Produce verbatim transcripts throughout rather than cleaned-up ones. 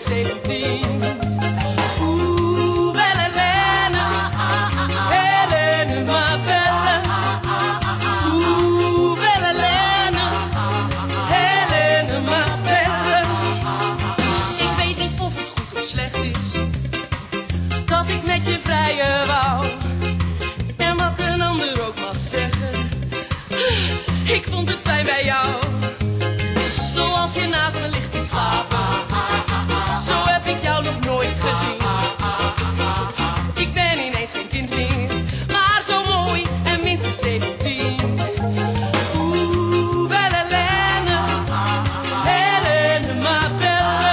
zeventien. Oeh, belle Helene, Helene, ma belle. Oeh, belle Helene, Helene, ma belle. Ik weet niet of het goed of slecht is dat ik met je vrijen wou. En wat een ander ook mag zeggen, ik vond het fijn bij jou. Zoals je naast me ligt te slapen, zo heb ik jou nog nooit gezien. Ik ben ineens geen kind meer, maar zo mooi en minstens zeventien. Oeh, belle Helene, Helene, ma belle.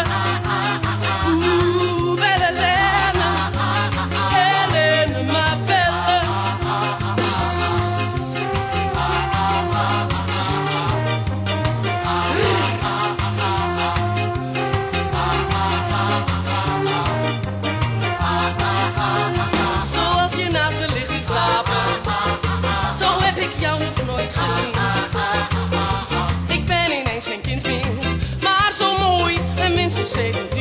Oeh, belle Helene, Helene, ma belle. Zoals je naast me ligt te slapen, zo heb ik jou nog nooit gezien. Ik ben ineens geen kind meer, maar zo mooi en minstens zeventien.